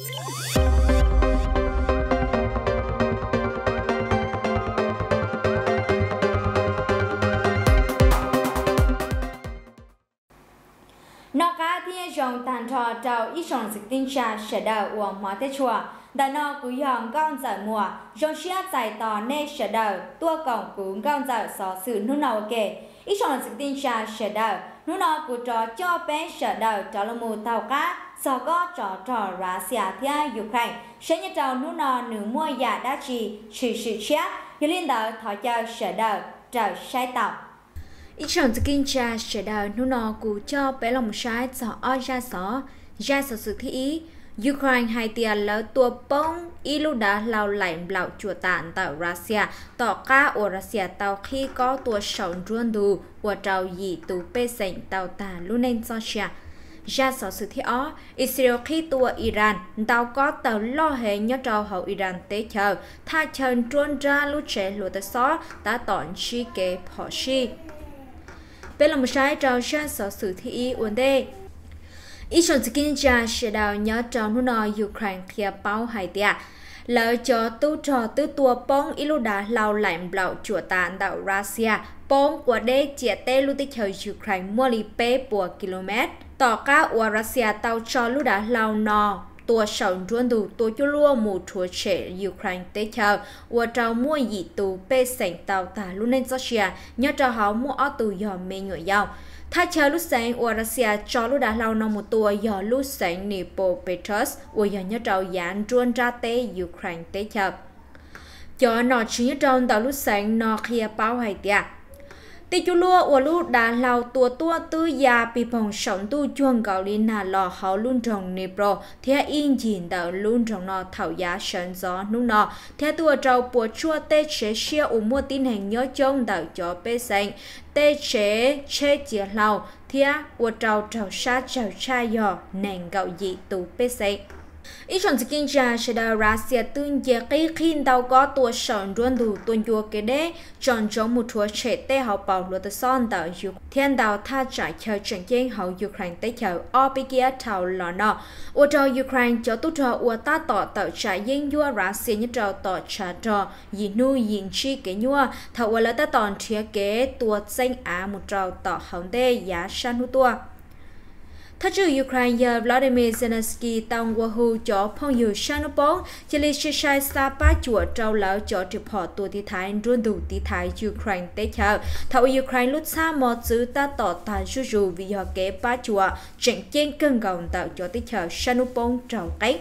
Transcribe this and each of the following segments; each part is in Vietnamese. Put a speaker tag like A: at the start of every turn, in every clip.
A: nó cá thiên dòng tàn trò trào ít dòng dịch tinh trà sẽ đầu của hóa thế chùa đã nó cú dòng con giải mùa dòng xia giải tỏ nê sẽ đầu tua cổng cú con giải xó sự nụ nào kể ít dòng dịch tinh trà sẽ đầu nụ nào cú trò cho bé sẽ đầu trò là mù tàu cá sau có trò Russia thiên Ukraine sẽ như trò nụ nào nửa mua giả đá trì sự chết như liên đạo thọ cho sẽ đầu trò sai tàu ít chọn skin cha sẽ đào nô nọ cụ cho bé lòng trái cho ở ra sự thi ý Ukraine hai tiền lỡ tua bông ilu đã lao lạnh lão chùa tàn tại Russia tỏ ca ở Russia tàu khi có tua sầu ruộng đủ của trào dị tù bê sành tàu tà luôn nên cho xa ra sự thi ó Israel khi tua Iran tàu có tàu lo hệ nhớ trào hậu Iran tế chờ tha chân truôn ra lúc trẻ lụa tới xó đã tỏn chi kế phỏ chi bên lòng trái trào sang sự thi ý ổn đề ít chọn skin cha sẽ đào nhớ trào nô nọ Ukraine kia bao hai tia lỡ cho tu trò tư tua bông ilu đã lao lạnh lão chùa tàn đạo Russia bông của đế chia tê lưu tích thời Ukraine mua lì pê bùa km tỏ ca của Russia tàu cho lưu đã lao nọ tua sầu ruộng đủ tua cho lúa mù chúa trẻ Ukraine tế chờ của trào mua dị tù bê sảnh tàu tà luôn nên Russia nhớ trào họ mua ở tù dò mê nhựa dao thay chờ lúc sáng của Russia cho lúc đã lao nọ một tua dò lúc sáng Nipo Petros của dò nhớ trào dán ruộng ra tế Ukraine tế chờ cho nó chỉ nhớ trào tàu lúc sáng nó kia bao hay tia tí chú lúa của lúc đã lao tua tư gia bị bỏng sống tu chuông gạo linh nà lò háo luôn trồng Nipro thế in nhìn đạo luôn trồng nó thảo giá sơn gió nung nọ thế tua trâu bùa chua tê chế xia mua tin hành nhớ trông đạo cho bê xanh tê chế chia lao thế của trâu sát trâu cha dò nền gạo dị tù bê xanh ít chọn skin cha sẽ đào Russia tương dễ khi tàu có tua sòn ruộng đủ tuần chùa cái đế chọn giống một chúa trẻ tê học bảo luật son tàu thiên tàu tha trả chờ trận chiến hậu Ukraine tế chờ Opikia tàu lò nọ ô trò Ukraine cho tu trò ô ta tỏ tàu trả dân vua Russia như trò tỏ trả trò gì nuôi diện chi cái nhua thầu là ta tòn chia kế tua danh á một trò tỏ hậu đê giá san hú tua Thác trừ Ukraine Vladimir Zelensky tông Wahoo cho phong dư Shanopong chỉ lý sai sa pa chùa trâu lão cho trực họ tuổi thi thái ruộng đủ thi thái Ukraine tế chờ thầu Ukraine lúc xa một chữ ta tỏ ta rủ vì họ kế pa chùa trận chiến cân gồng tạo cho tế chờ Shanopong trâu cách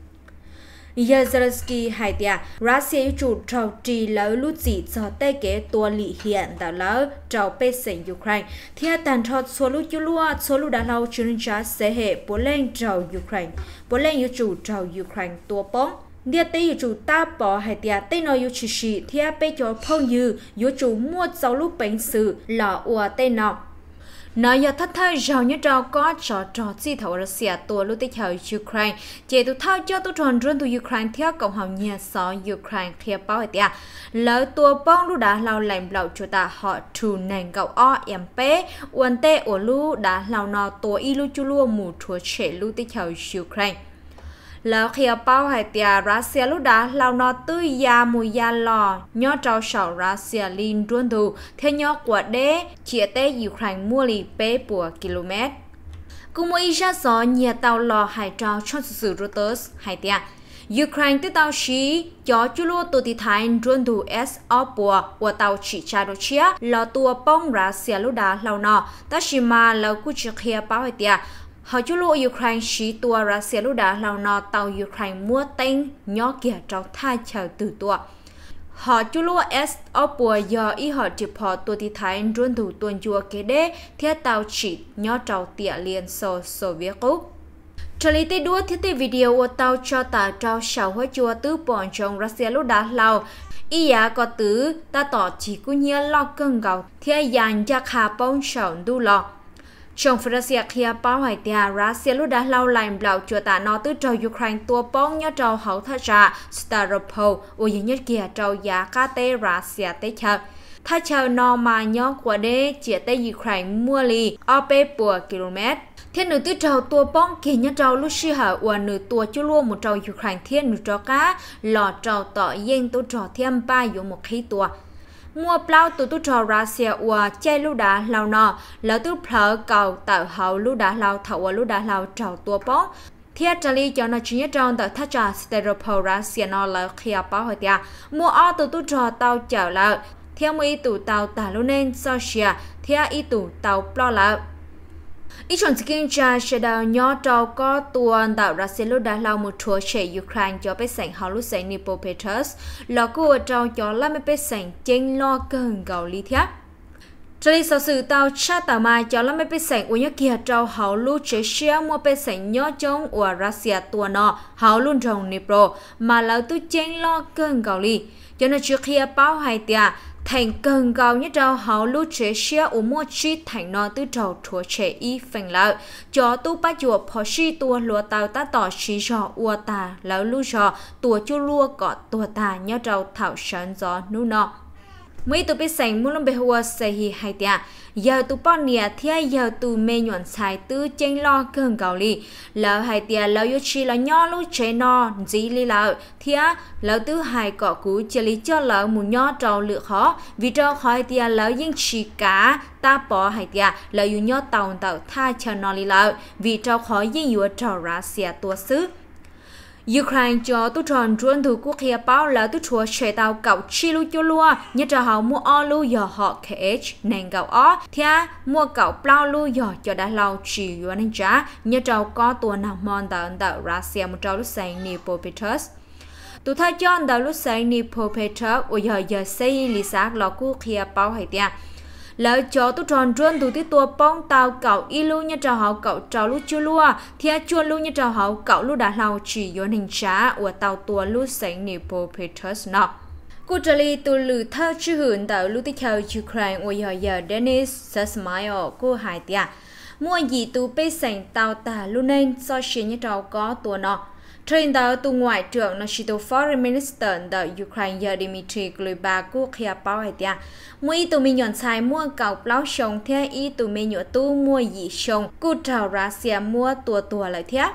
A: Zelensky hai tia Russia chủ trâu trì lỡ lúc gì cho tế kế tua lị hiện tạo lỡ trâu bê sinh Ukraine thì tàn trọt số lúc đã lâu chuyên gia sẽ hệ bố lên trâu Ukraine bố lên yêu chủ trâu Ukraine tua bóng địa tế yêu chủ ta bỏ hai tia tế nói yêu chỉ sĩ thì bê cho phong dư yêu chủ mua dấu lúc bánh sự lọ ua tế nọ nói giờ thất thời giàu như trâu có trò gì thầu Russia tua lúc tích hợp Ukraine chỉ tụ thao cho tụ tròn run tụ Ukraine theo cộng hòa nhà xó Ukraine kia bao hết tia lỡ tua bong lúc đã lao lạnh lão cho ta họ trù nền gạo OMP uốn tê ở lúc đã lao nọ tua ilu chu lua mù chúa trẻ lúc tích hợp Ukraine lỡ khi bao hai tia Russia lúc đã lao nọ tư gia mùi gia lò nhớ trâu sầu Russia linh run tụ theo nhớ của đế chia tế Ukraine mua lì bê bùa km cùng một ý ra gió nhà tàu lò hải trao cho sự Reuters hai tia Ukraine tới tàu xí cho chú lúa tụ thị thái run tụ S bùa của tàu chỉ tra đồ chia lò tua bông Russia lúc đã lao nọ ta chỉ mà lỡ cú chỉ kia bao hai tia họ chú lúa Ukraine xí tua Russia lúc đã lao nọ tàu Ukraine mua tên nhỏ kia trao thay chờ từ tua họ chú lúa S bùa do ý họ chụp họ tua thị thái run tụ tuần chùa kế đế thiết tàu chỉ nhỏ trao tỉa liên xô Soviet Úc trở lý tế đua thiết tế video của tàu cho tàu trao sầu hóa chùa tứ bọn trong Russia lúc đã lao ý giá có tứ ta tỏ chỉ có nhớ lo cân gạo thiết dàn cho khá bông sầu đu lọ trong Russia kia bao hải tia Russia lúc đã lao lạnh lão chùa tạ nó tứ trâu Ukraine tua bông nhớ trâu hậu thả ra Staropol ở dưới nhất kia trâu giá cá tê Russia tế chờ thả chờ nó mà nhớ của đế chỉ tế Ukraine mua lì OP bùa km thiên nữ tư trào tua bóng kỳ nhá trào lúc xưa hả và nữ tua chú luôn một trào Ukraine thiên nữ trào cá lò trào tỏ yên tu trào thêm ba dụ một khí tua mua plau từ tu trào Russia và chơi lưu đá lao nọ là tu phở cầu tạo hậu lưu đá lao thầu và lưu đá lao trào tua bóng thiết trả lý cho nó chỉ nhớ trong tờ thắt trả Steropol Russia nó là khi báo hỏi tia mua ở từ tu trào tàu trở lại theo một ý tụ tàu tả luôn nên Russia theo ý tụ tàu plau lại ý chọn skin cha sẽ đào nhỏ trâu có tuần tạo ra xe lúa đã lao một chúa trẻ Ukraine cho bé sảnh hào lúc sảnh Nipopetus là cô trâu cho làm bé sảnh chênh lo cơn gạo lý thiết. Trong sau sự tàu cha tàu mai cho làm bé sảnh của nhớ kia trâu hào lúc chế xe mua bé sảnh nhỏ trong của Russia tuần nọ hào luôn trong Nipro mà lão tu chênh lo cơn gạo lý cho nó trước khi báo hai tia thành cần gạo nhất trâu hậu lưu chế xe ở mua chi thành nó từ trâu thua chế y phèn lợi cho tu ba chùa phò si tua lúa tàu ta tỏ xí trò ua ta lão lưu trò tua chu lúa có tua ta nhớ trâu thảo sơn gió nu nọ mấy tụ biết sành muốn làm bề hoa xây hi hai tia giờ tụ bao nia thia giờ tụ mê nhuận xài tư tranh lo cơn gạo li lão hai tia lão yêu chi là nhỏ lúc chế no gì li lão thia lão tư hai cọ cú chỉ lý cho lão một nhỏ trâu lựa khó vì trâu hai tia lão yên chỉ cá ta bỏ hai tia lão yêu nhỏ tàu tha cho nó li lão vì trâu khó yên yêu trâu Russia tua xứ Ukraine cho tu tròn truân thủ quốc gia báo là tu chúa chế tàu cậu chi lu cho lúa nhất là họ mua o lu giờ họ KH nền gạo ó thia mua cậu plau lu giờ cho đã lâu chỉ yuan anh trả nhất là có tuần nào mòn tàu Russia một trâu lúc sáng Nipopetus tu thay cho tàu lúc sáng Nipopetus ở giờ xây lý xác là quốc gia báo hay tia lỡ cho tu tròn truân thủ tiết tua bóng tàu cậu y lu như trào hậu cậu trào lu chưa lua thia chua lu như trào hậu cậu lu đã lâu chỉ yon hình trả của tàu tua lu sáng Nipopetus nọ cụ trả lý tu lử thơ chư hưởng tàu lu tích hợp Ukraine ở giờ Denis Sesmail của hai tia mua gì tu bê sành tàu tả lu nên so xin như trào có tua nọ trên tàu tu ngoại trưởng nó chỉ tu foreign minister tàu Ukraine giờ Dmitry Kuleba của kia báo hay tia mua tụ mình nhọn xài mua cậu plau sông theo ý tụ mình nhọn tu mua gì sông cụ trào Russia mua tua lại thế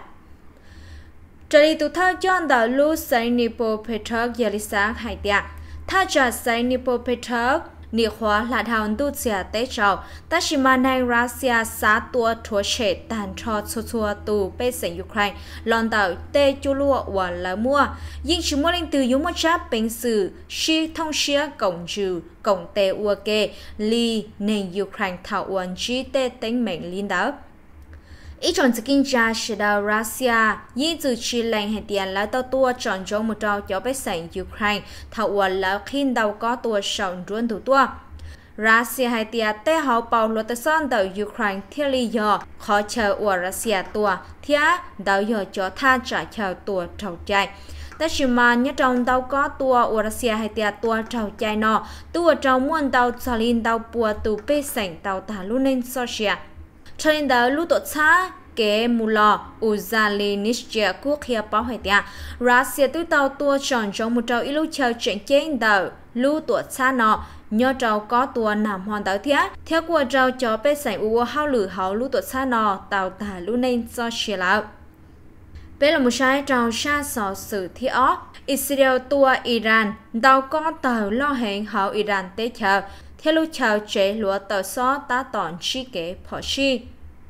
A: trời tụ thao cho tàu lu say Nipopetruk giờ lý sáng hay tia thao cho say Nipopetruk Nịa khóa là thảo tu xìa tế trào ta chỉ mà này Russia xá tua thua trẻ tàn trò xua tù bê sảnh Ukraine lòn tạo tê chú lua và lá mua nhưng chỉ mua lên từ yếu một cháp bình sử si thông xía cổng trừ cổng tê ua kê li nền Ukraine thảo uẩn chi tê tính mệnh liên đáo ý chọn sự kinh gia sẽ đào Russia nhưng từ chi lành hệ tiền là tàu tua chọn cho một trò cho bế sảnh Ukraine thảo uẩn là khi đầu có tua sòng ruân thủ tua Russia hay tiền tế hậu bảo luật tế son tàu Ukraine thiết lý do khó chờ của Russia tua thiết đào giờ cho tha trả chờ tua trầu chạy ta chỉ mà nhớ trong tàu có tua của Russia hay tiền tua trầu chạy nọ tua trầu muôn tàu cho linh tàu bùa tù bế sảnh tàu tả luôn lên Russia cho nên đó lúc tốt xa kế mù lò Uzalinichia quốc gia báo hỏi tia Russia từ tàu tua chọn trong một trâu ít lúc chờ chuyện trên tàu lúc tốt xa nọ nhớ trâu có tua nằm hoàn tàu thiết theo của trâu cho bế sảnh ua hao lử hao lúc tốt xa nọ tàu tả lúc nên do xìa lão đây là một sai trâu xa sở sự thiết óc Israel tua Iran tàu có tàu lo hẹn hậu Iran tế chờ theo lúc chào chế lúa tàu xó ta tòn chi kế phỏ chi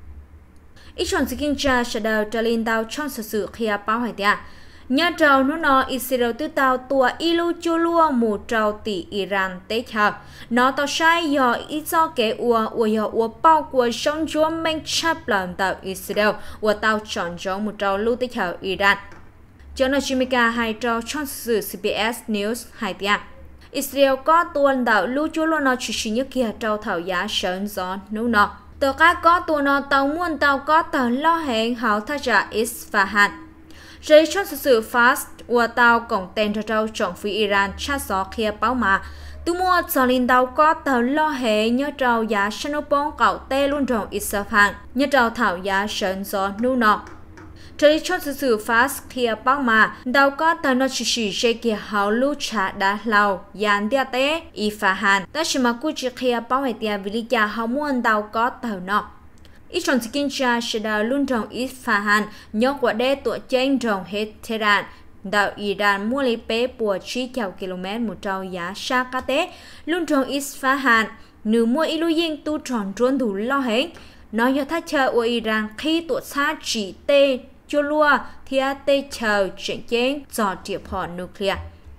A: ít chọn sự kinh tra sẽ đào trở lên tàu trong sự khi báo hỏi tia nhà trâu nó Israel từ tàu tua ilu chu lua mù trâu tỷ Iran tế chờ nó tàu sai do ít do kế ua bao của sông chúa mình chấp làm tàu Israel ua tàu chọn cho một trâu lưu tế chờ Iran cho nó chimica hai trâu trong sự CBS News hai tia Israel có tuần đạo lưu chú luôn nó chỉ nhất kia trâu thảo giá sơn gió nấu nọ tàu cá có tuần nó tàu muôn tàu có tàu lo hẹn hảo thay trả Isfahan rồi trong sự fast của tàu cổng tên cho trâu chọn phía Iran chát gió kia báo mà tu mua cho linh tàu có tàu lo hẹn nhớ trâu giá sơn nấu bóng cậu tê luôn trong Isfahan nhớ trâu thảo giá sơn gió nấu nọ Trời cho sự fast kia bao mà đâu có tao nó chỉ dễ kia hậu lưu trả đã lâu dàn địa tế y phá hàn ta chỉ mà cứ chỉ kia bao hệ tiền vì lý do họ muốn đâu có tao nó ít chọn skin cha sẽ đào luôn trong Isfahan nhớ quả đế tuổi tranh trong hết Tehran đạo Iran mua lấy bé bùa chi kèo km một trâu giá xa cá tế luôn trong Isfahan nữ mua ilu yên tu tròn trốn đủ lo hết nói cho thác chờ của Iran khi tuổi xa chỉ tê cho lua thì tê chờ chuyện chén dò triệp họ nuclear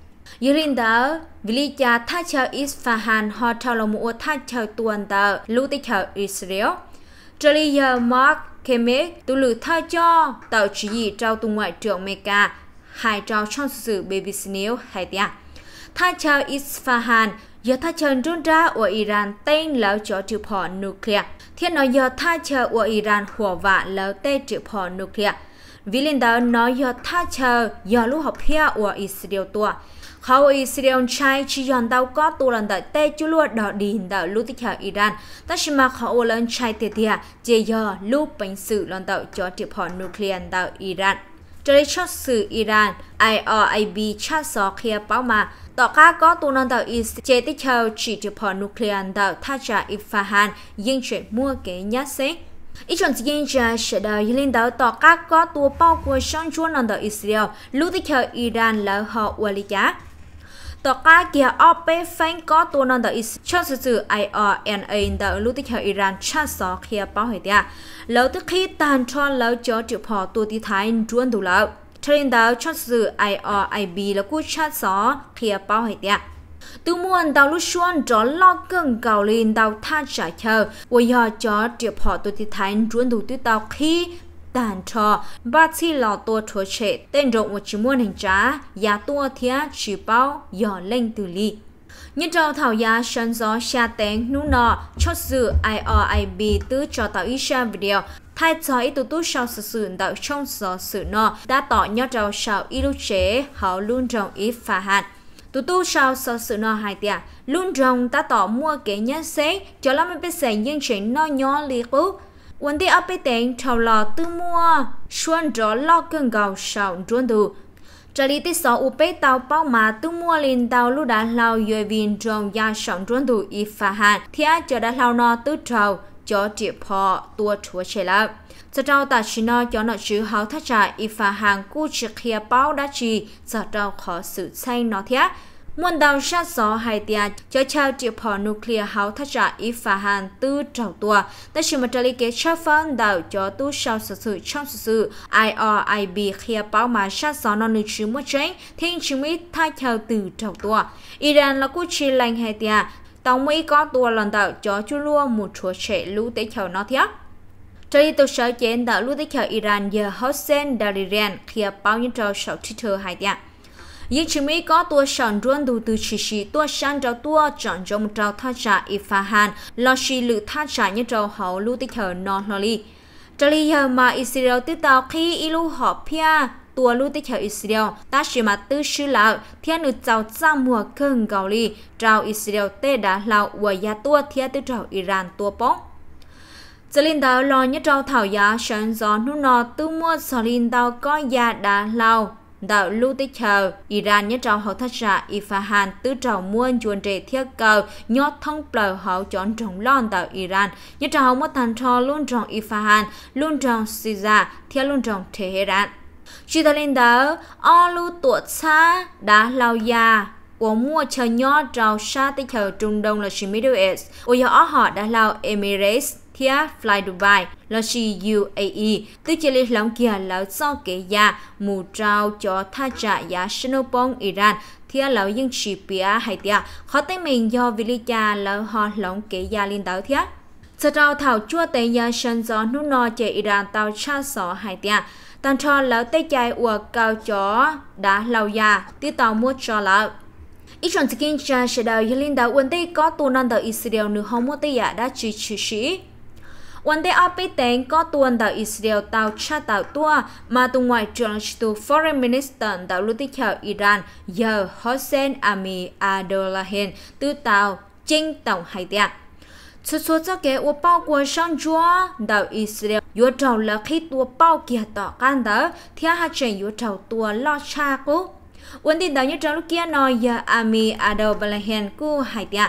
A: Yelin đó vì cha thác chờ Isfahan họ thao là mua thác chờ tuần tờ lưu tích chờ Israel Charlie Mark Kemek tu lử tha cho tạo chỉ gì trao tu ngoại trưởng Mecca hai trao trong sự BBC News hay tia tha cho Isfahan giờ tha cho run ra ở Iran tên lỡ cho triệp họ nuclear thiên nói giờ tha cho ở Iran hỏa vạ lỡ tên triệp họ nuclear vì lên đó nói giờ tha cho giờ lúc học here ở Israel tuaเขาอิสราเอลใช้ชียอนดาวก็ตัวลันดาเตจุลัวดอดีนดาวลุติขาวอิรันแต่ชิมาเขาลันใช้เตียเจียลูกเป็นสื่อลันดาวจอจิพอนิวเคลียร์ดาวอิรันจะได้ชดสื่ออิรัน IRIB ชาสอเคลียร์เป้ามาต่อก้าก็ตัวลันดาวอิสเจติชาวจีจิพอนิวเคลียร์ดาวท่าจาอิฟาฮันยิ่งเฉยมั่วเกยยัดเซอีชนสิ่งจะเสดายลินดาวต่อก้าก็ตัวเป้ากว่าช่างชวนลันดาวอิสราเอลลุติขาวอิรันแล้วhọวลิกาต่อก้าเกียร์ออเปฟงก็ตัวนอนดอิสชอบสื่อ IRNA ดาวลุติขาวอิรันชาสอเคียเป้าเหตียแล้วตะคีตานชอนแล้วจอจุพอตัวที่ท้ายจวนดูแล้วเทรนดาวชอบสื่อ IRIB แล้วกูชาสอเคียเป้าเหตียตัวมวนดาวลุชวนจอลอกเกิงเกาลินดาวท่าจ่ายเชอวยอจอจุพอตัวที่ท้ายจวนดูตัวดาวคีด่านทอบาที่หล่อตัวทัวเฉดเต้นรงวัชิมวนแห่งจ้ายาตัวเทียชีเป้าหย่อเล่งตุลียิ่งเจ้าเท่ายาชันซอชาเต็งนู่นอชดสื่อ IRIB ตื้อจอเต่าอิชาวิดีโอไทยจอยตัวตู้ชาวสื่อดาวช่องสอสื่อนอได้ต่อยอดเจ้าชาวอิลุเชเขาลุ่นจงอิฟาฮันตัวตู้ชาวสอสื่อนอหายเตียลุ่นจงได้ต่อมัวเก๋ยันเซจะแล้วมันเป็นเสียงยิ่งเฉินนอยอลีกุวันที่เอาไปแต่งชาวหล่อตื้อมัวชวนจอลอกเกินเก่าชาวจวนดูจะลีที่สองอุปเตาเป้ามาตื้อมัวลินเตาลูดาเหล่าเยวินจงยาชาวจวนดูอีฟาฮันที่อาจจะได้เหล่านอตื้อชาวจอจีพอตัวชัวเชแล้วจะเจ้าตัดชินอจอหนอชื่อเขาทัชจ่าอีฟาฮันกู้ชิเคียเป้าดัชีจะเจ้าขอสื่อใช่นอเทียมวนดาวชาสอไฮเตียจะชาวจีพอนิวเคลียร์เฮาทัชจ่าอีฟาฮันตื้อเจ้าตัวแต่ชิมาจาริเกชาฟันดาวจอตู้ชาวสื่อช่องสื่อ IRIB เคลียร์เป้ามาชาสอนนึกชื่อมั่วเจงทิ้งชิมิท่าชาวตื้อเจ้าตัวอิรันและกู้ชิลังไฮเตียต้องไม่ก็ตัวหลังดาวจอจุลัวมุดชัวเฉลูเตเขียวนอเทียจาริตัวเช้าเจนดาวลูเตเขียวอิรันเยอฮอสเซนดาริเรียนเคลียร์เป้ายันเจ้าชาวที่เธอไฮเตียยิ่งชิมิก็ตัวฉันร่วนดูตัวชีตัวฉันเจ้าตัวจอนจงเจ้าท่าจ่าอิฟาฮันลอชีหรือท่าจ่าเนี่ยเจ้าเขาลูติเขนอนลอลีจลียามาอิสราเอลติดตาวขี้อิลูหอบเพียตัวลูติเขอิสราเอลตาชิมาตื้อชื่อแล้วเทียนุเจ้าจ้ามัวเกิงเกาหลีเจ้าอิสราเอลเตดาเหล่าอวยาตัวเทียตื้อเจ้าอิหร่านตัวป้องจะลินดาวรอเนี่ยเจ้าเถายาฉันสอนนุ่นนอตื้อมัวสลินดาวก็ยาดาเหล่าดาวลูติเชออิรันเนี่ยเจ้าเขาทัชจ่าอิฟาฮันตื้อเจ้าม้วนจวนเจเทียเกายอดท่องเปล่าเขาจอนจงล้อนดาวอิรันเนี่ยเจ้าเขามาทันทอลุ่นจงอิฟาฮันลุ่นจงซิซาเทียลุ่นจงเทเฮรันชิตาลินดาวอลูตัวช้าดาลาวยาอมัวเชยยอดเจ้าชาติเชอจุงดงและชิมิดูเอสโอยาหอดาลาวเอมิเรสเทียฟลายดูไบแล้วชี UAE ตื้อเจลิหลังเกียร์แล้วซ่อเกียร์หมู่เจ้าจอท่าจ่ายาชโนปองอิรันเทียแล้วยังชีเปียให้เตียเขาเต็มยอวิลิจาแล้วหอหลงเกียร์ลินดาวเทียจะเจ้าเท่าจั่วเตยาชันจอนุ่นนอเจอิรันเตาชาสอให้เตียตันทอแล้วเตใจอวกเกาจอดาเหล่ายาที่เตามัวจอแล้วอีชอนสกินจาเชดาวยลินดาววันเตก็ตัวนันดาวอิสราเอลนึกฮอมัวเตยาได้ชีวันเดอไปแต่งก็ตัวดาวอิสราเอลดาวชาดาวตัวมาตรงวัยจงชิตู Foreign Minister ดาวลุติเขียวอิรันเยอฮอสเซนอามีอาโดลาเฮนตื้อดาวจิงดาวไฮเดียสุดๆจะเกี่ยวเป้ากวนช่างจัวดาวอิสราเอลยัวดาวละคิดตัวเป้าเกี่ยต่อกันเด้อที่หาเจนยัวดาวตัวลอชากุวันที่ดาวยัวดาวลูกเกียนอยเยออามีอาโดลาเฮนกู้ไฮเดีย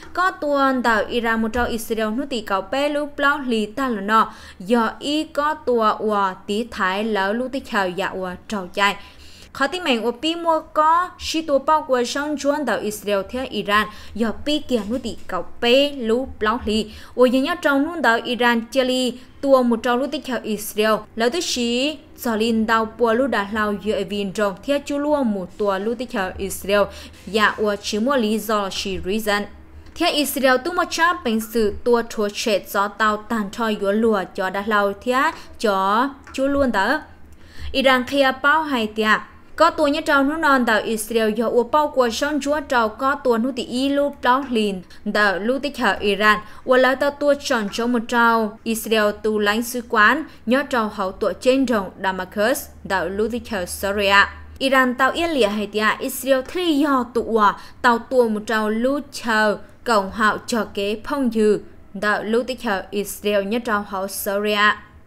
A: có tuần tàu Iran một trâu Israel nút tì cầu bé lúc bao lì ta là nọ do ý có tua ua tí thái lỡ lúc tí khảo dạ ua trâu chạy khó tin mình ở pi mua có si tua bao của sông chuan tàu Israel theo Iran do pi kia nút tì cầu bé lúc bao lì ở những nhà trâu nút tàu Iran cheli tua một trâu lúc tí khảo Israel lỡ tí xí cho linh tàu bùa lúc đã lao giữa viên trong theo chú luôn một tua lúc tí khảo Israel dạ ua chỉ mua lý do she reason theo Israel tu một cha bệnh sự tua chúa chết cho tàu tàn trôi yếu lùa cho đã lao theo cho chú luôn đó Iran kia bao hay tia có tua nhất trâu nước non tàu Israel do ua bao của sông chúa trâu có tua nước tị y lúc đáo lìn tàu lúc tích hợp Iran ua lấy tàu tua chọn cho một trâu Israel tu lãnh sứ quán nhớ trâu hậu tua trên rồng Damascus tàu lúc tích hợp Syria Iran tàu yên lìa hay tia Israel thi do tụ tàu tua một trâu lúc chờ cộng hạo cho kế phong dư đạo lưu tích hợp Israel nhất trao hậu Syria.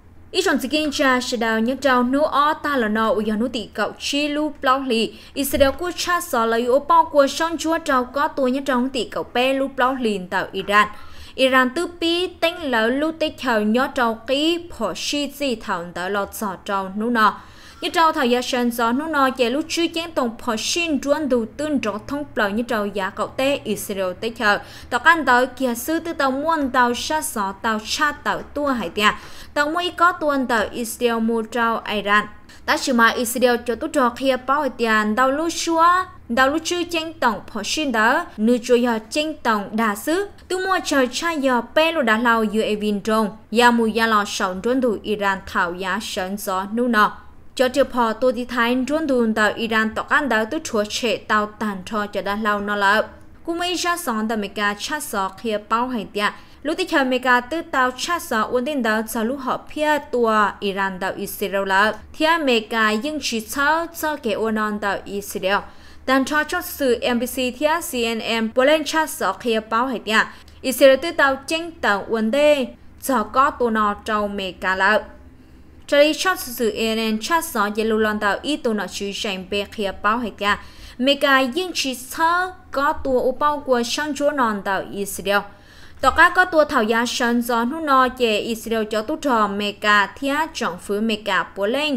A: Ý chọn skin cha sẽ đào nhất trao nô ó ta là nọ uy nô tị cậu chi lưu bao lì Israel của cha sở lấy ô bao của song chúa trao có tuổi nhất trao tị cậu bé lưu bao lìn tạo Iran. Iran tư pi tính lỡ lưu tích hợp nhớ trao ký phổ shi gì thảo tạo lọt sọ trao nô nọ. Như trâu thảo giá sơn gió nó nói về lúc truy chén tổng phó xin truân đủ tương rõ thông bờ như trâu giá cậu tế Israel tế chờ tàu can tới kia sư tư tàu muôn tàu sát gió tàu sát tàu tua hải tia tàu mới có tuần tàu Israel mua trâu Iran ta chỉ mà Israel cho tốt trò kia bao tiền tàu lúc xua tàu lúc truy chén tổng phó xin đó nữ cho giờ chén tổng đà sứ tu mua chờ cha giờ bé lúc đã lao giữa evin trong giá mùi giá lò sòng truân đủ Iran thảo giá sơn gió nụ nọ cho chiều phò tôi đi thái truân đùn tàu Iran tọt ăn đá từ chúa trẻ tàu tàn cho đã lâu nó lợ cũng mấy ra sóng tàu Mecca chat sọ kia bao hành tia lúc tích hợp Mecca từ tàu chat sọ ổn định đó cho lúc họ phía tua Iran tàu Israel lợ thì Mecca nhưng chỉ cho cái ổn non tàu Israel tàn cho sự NBC thì CNN bộ lên chat sọ kia bao hành tia Israel từ tàu tranh tàu ổn định cho có tua nó trong Mecca lợ Charlie chót sự CNN chat gió về lưu loan tàu ít tụ nọ chú tranh bê khía bao hay kia Mecca nhưng chỉ thơ có tua ô bao của sang chúa non tàu Israel tỏ cá có tua thảo giá sân gió nụ nọ về Israel cho tốt trò Mecca thía trọng phứ Mecca bố lên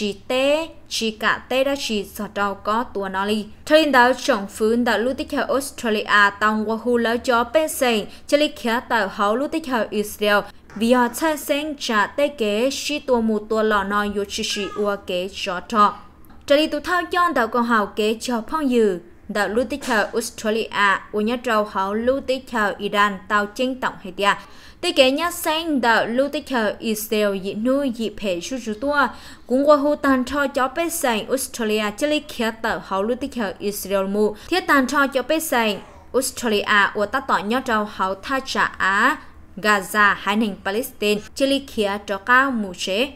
A: chỉ cả tế đã chỉ gió trâu có tua nọ li Charlie đảo trọng phứ đã lưu tích hợp Australia tàu qua hù lỡ cho bên sành Charlie khía tàu hậu lưu tích hợp Israel vì họ thay sinh trả tế kế si tua một tua lò nò yu chi si ua kế cho trọ. Trở đi tụ thao chọn đạo con hào kế cho phong dư đạo lưu tích hợp Australia u nhá trâu hào lưu tích hợp Iran tàu chính tổng hay tia. Tế kế nhá sinh đạo lưu tích hợp Israel dị nuôi dị phê su chú tua cũng qua hù tàn cho bế sành Australia cho lý khía tạo hào lưu tích hợp Israel mù thiết tàn cho bế sành Australia u ta tỏ nhá trâu hào tha trả á Gaza hai nền Palestine chỉ lý khía cho cao mù chế.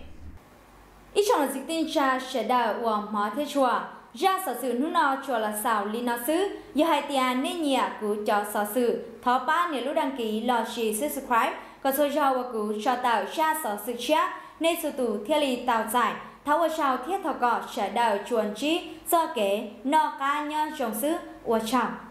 A: Ít chọn dịch tin cha sẽ đào của mỏ thế chùa ra sở sự nụ nọ chùa là xào lý nọ sứ giờ hai tiền nên nhẹ của cho sở sự thọ ba nếu lúc đăng ký lò xì subscribe có số giàu và của cho tạo ra sở sự chat nên sự tủ thiết lý tạo giải tháo ở sau thiết thọ cọ sẽ đào chuồn trí do kế nọ ca nhân trồng sứ của chồng